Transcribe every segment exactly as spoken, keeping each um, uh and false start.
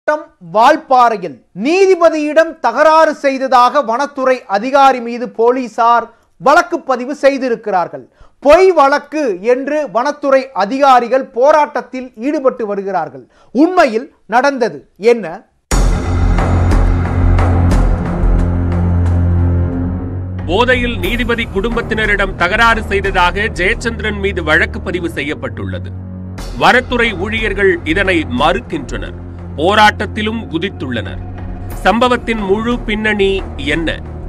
வால்பாறையில் நீதிபதியிடம் தகராறு செய்ததாக வனத்துறை அதிகாரி மீது போலீசார் வழக்கு பதிவு செய்திருக்கிறார்கள். பொய் வழக்கு என்று வனத்துறை அதிகாரிகள் போராட்டத்தில் ஈடுபட்டு வருகிறார்கள். உண்மையில் நடந்தது என்ன? போதையில் நீதிபதி குடும்பத்தினரிடம் தகராறு செய்ததாக ஜெயச்சந்திரன் மீது வழக்கு பதிவு செய்யப்பட்டுள்ளது. வனத்துறை ஊழியர்கள் இதனை மறுக்கின்றனர். போராட்டத்திலும் குதித்துள்ளனர். சம்பவத்தின் முழு பின்னணி என்ன?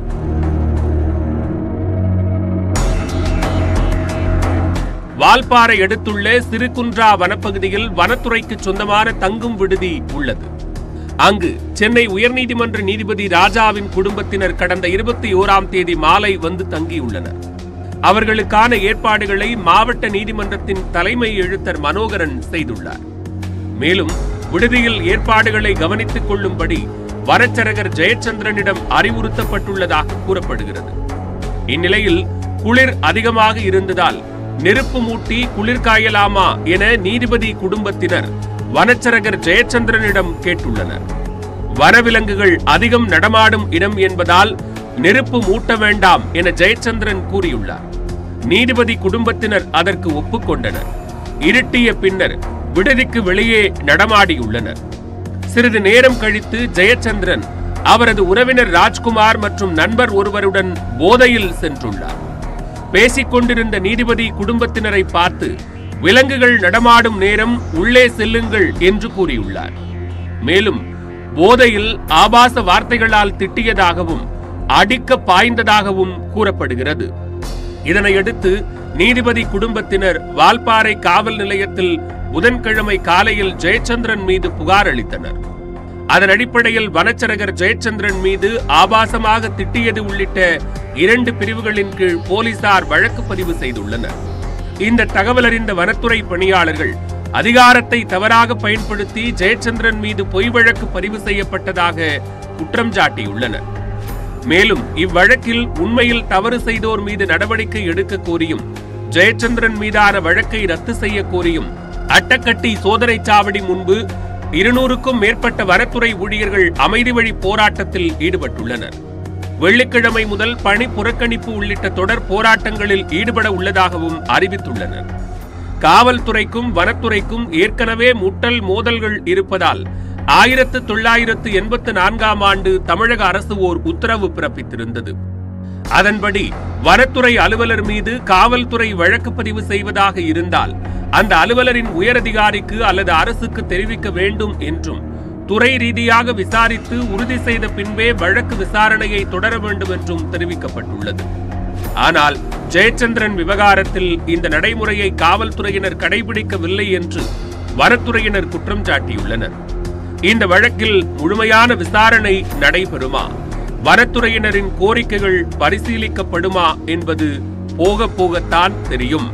வால்பாறை அடுத்துள்ள சிறுகுன்றா வனப்பகுதியில் வனத்துறைக்கு சொந்தமான தங்கும் விடுதி உள்ளது. அங்கு சென்னை உயர்நீதிமன்ற நீதிபதி ராஜாவின் குடும்பத்தினர் கடந்த இருபத்தி ஓராம் தேதி மாலை வந்து தங்கியுள்ளனர். அவர்களுக்கான ஏற்பாடுகளை மாவட்ட நீதிமன்றத்தின் தலைமை எழுத்தர் மனோகரன் செய்துள்ளார். மேலும் விடுதியில் ஏற்பாடுகளை கவனித்துக் கொள்ளும்படி வனச்சரகர் ஜெயச்சந்திரனிடம் அறிவுறுத்தப்பட்டுள்ளதாக கூறப்படுகிறது. இந்நிலையில் குளிர் அதிகமாக இருந்ததால் நெருப்பு மூட்டி குளிர் காயலாமா என நீதிபதி குடும்பத்தினர் வனச்சரகர் ஜெயச்சந்திரனிடம் கேட்டுள்ளனர். வனவிலங்குகள் அதிகம் நடமாடும் இடம் என்பதால் நெருப்பு மூட்ட வேண்டாம் என ஜெயச்சந்திரன் கூறியுள்ளார். நீதிபதி குடும்பத்தினர் அதற்கு ஒப்புக்கொண்டனர். இருட்டிய பின்னர் விடுதிக்கு வெளியே நடமாடியுள்ளனர். சிறிது நேரம் கழித்து ஜெயச்சந்திரன் அவரது உறவினர் ராஜ்குமார் மற்றும் நண்பர் ஒருவருடன் போதையில் சென்றுள்ளார். பேசிக் கொண்டிருந்த நீதிபதி குடும்பத்தினரை பார்த்து விலங்குகள் நடமாடும் நேரம் உள்ளே செல்லுங்கள் என்று கூறியுள்ளார். மேலும் போதையில் ஆபாச வார்த்தைகளால் திட்டியதாகவும் அடிக்க பாய்ந்ததாகவும் கூறப்படுகிறது. இதனையடுத்து நீதிபதி குடும்பத்தினர் வால்பாறை காவல் நிலையத்தில் புதன்கிழமை காலையில் ஜெயச்சந்திரன் மீது புகார் அளித்தனர். அதன் அடிப்படையில் வனச்சரகர் ஜெயச்சந்திரன் மீது ஆபாசமாக திட்டியது உள்ளிட்ட இரண்டு பிரிவுகளின் கீழ் போலீசார் வழக்கு பதிவு செய்துள்ளனர். இந்த தகவல் அறிந்த வனத்துறை பணியாளர்கள் அதிகாரத்தை தவறாக பயன்படுத்தி ஜெயச்சந்திரன் மீது பொய் வழக்கு பதிவு செய்யப்பட்டதாக குற்றம் சாட்டியுள்ளனர். மேலும் இவ்வழக்கில் உண்மையில் தவறு செய்தோர் மீது நடவடிக்கை எடுக்க கோரியும் ஜெயச்சந்திரன் மீதான வழக்கை ரத்து செய்ய கோரியும் அட்டக்கட்டி சோதனை சாவடி முன்பு இருநூறுக்கும் மேற்பட்ட வனத்துறை ஊழியர்கள் அமைதி வழி போராட்டத்தில் ஈடுபட்டுள்ளனர். வெள்ளிக்கிழமை முதல் பணி புறக்கணிப்பு உள்ளிட்ட தொடர் போராட்டங்களில் ஈடுபட உள்ளதாகவும் அறிவித்துள்ளனர். காவல்துறைக்கும் வனத்துறைக்கும் ஏற்கனவே முட்டல் மோதல்கள் இருப்பதால் ஆயிரத்து தொள்ளாயிரத்து எண்பத்து நான்காம் ஆண்டு தமிழக அரசு ஓர் உத்தரவு பிறப்பித்திருந்தது. அதன்படி வனத்துறை அலுவலர் மீது காவல்துறை வழக்கு பதிவு செய்வதாக இருந்தால் அந்த அலுவலரின் உயரதிகாரிக்கு அல்லது அரசுக்கு தெரிவிக்க வேண்டும் என்றும் துறை ரீதியாக விசாரித்து உறுதி செய்த பின்பே வழக்கு விசாரணையை தொடர வேண்டும் என்றும் தெரிவிக்கப்பட்டுள்ளது. ஆனால் ஜெயச்சந்திரன் விவகாரத்தில் இந்த நடைமுறையை காவல்துறையினர் கடைபிடிக்கவில்லை என்று வனத்துறையினர் குற்றம் சாட்டியுள்ளனர். இந்த வழக்கில் முழுமையான விசாரணை நடைபெறுமா, வனத்துறையினரின் கோரிக்கைகள் பரிசீலிக்கப்படுமா என்பது போக போகத்தான் தெரியும்.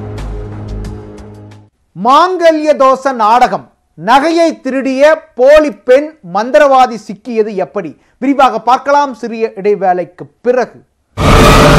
மாங்கல்ய தோஷ நாடகம், நகையை திருடிய போலி பெண் மந்திரவாதி சிக்கியது எப்படி? விரிவாக பார்க்கலாம் சிறிய இடைவேளைக்கு பிறகு.